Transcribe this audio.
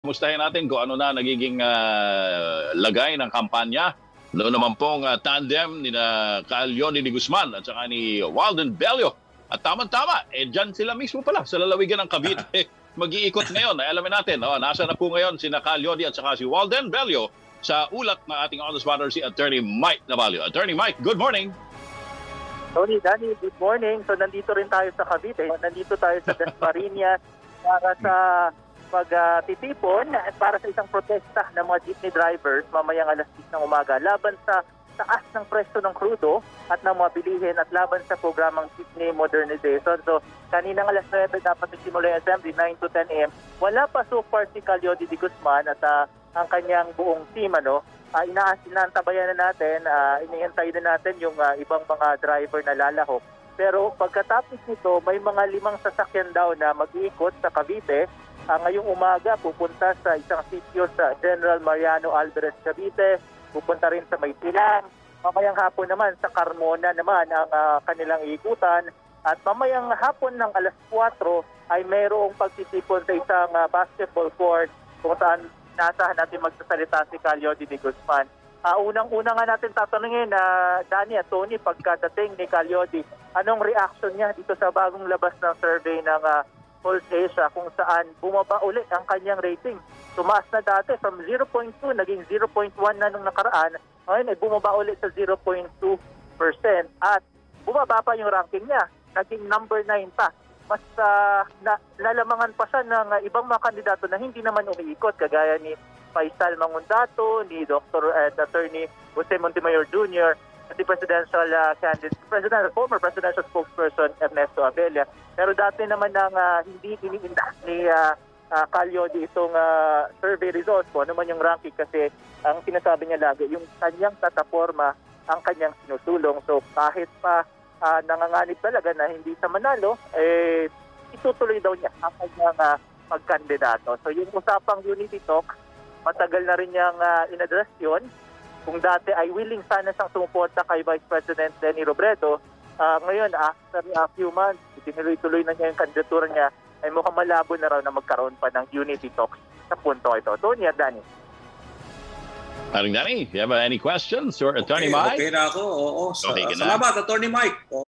Mustahin natin kung ano na nagiging lagay ng kampanya. Noon naman pong tandem ni Calyoni ni Guzman at saka ni Walden Bello. At tama-tama, dyan sila mismo pala sa lalawigan ng Cavite. Mag-iikot ngayon. Alamin natin, nasa na po ngayon si Calyoni at saka si Walden Bello sa ulat ng ating honest partner si Attorney Mike Navalio. Attorney Mike, good morning. Tony, Danny, good morning. So nandito rin tayo sa Cavite. Nandito tayo sa Dasmariñas para sa pagtitipon at para sa isang protesta ng mga jeepney drivers mamayang alas 10 ng umaga laban sa taas ng presyo ng krudo at ng mga bilihin at laban sa programang jeepney modernization. So kaninang alas 9 dapat nagsimula yung assembly, 9 to 10 a.m. Wala pa so far si Calyoni de Guzman at ang kanyang buong team. Inaantabayan na natin, inihintay na natin yung ibang mga driver na lalahok. Pero pagkatapos nito, may mga 5 sasakyan daw na mag-iikot sa Cavite. Ngayong umaga, pupunta sa isang sitio sa General Mariano Alvarez, Cavite. Pupunta rin sa Maysilang. Mamayang hapon naman sa Carmona naman ang kanilang ikutan. At mamayang hapon ng alas 4 ay mayroong pagtitipon sa isang basketball court kung saan naasahan natin magsasalita si Calyoni de Guzman. Unang-una nga natin tatanungin Danny at Tony, pagkadating ni Calyoni, anong reaction niya dito sa bagong labas ng survey ng Pulse Asia kung saan bumaba ulit ang kanyang rating. Tumaas na dati from 0.2 naging 0.1 na nung nakaraan. Ngayon ay bumaba ulit sa 0.2% at bumaba pa yung ranking niya. Naging number 9 pa. Mas lalamangan pa siya ng ibang mga kandidato na hindi naman umiikot kagaya ni Faisal Mangundato, ni Dr. Attorney Jose Montemayor Jr., at the presidential candidate, former presidential spokesperson Ernesto Abella. Pero dati naman nang hindi iniinda ni Calyoni itong survey results po, ano man yung ranking kasi ang sinasabi niya lagi, yung kanyang plataforma ang kanyang sinusulong. So kahit pa nanganganib talaga na hindi sa manalo, itutuloy daw niya ang kanyang pagkandidato. So yung usapang unity talk, matagal na rin niyang in-address yun. Kung dati ay willing sana siyang sumuporta kay Vice President Leni Robredo, ngayon after a few months, itinuloy-tuloy na niya yung kandidatura niya, ay mukhang malabo na raw na magkaroon pa ng unity talks sa punto ito. Tony at Danny. Danny, you have any questions or Attorney Mike? Okay na ako, oo. Okay, Salamat, Attorney Mike.